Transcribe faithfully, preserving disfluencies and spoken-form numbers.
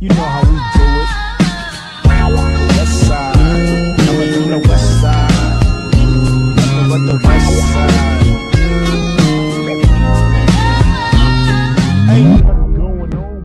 You know how we do it. West side, coming from the west side. Nothing but the west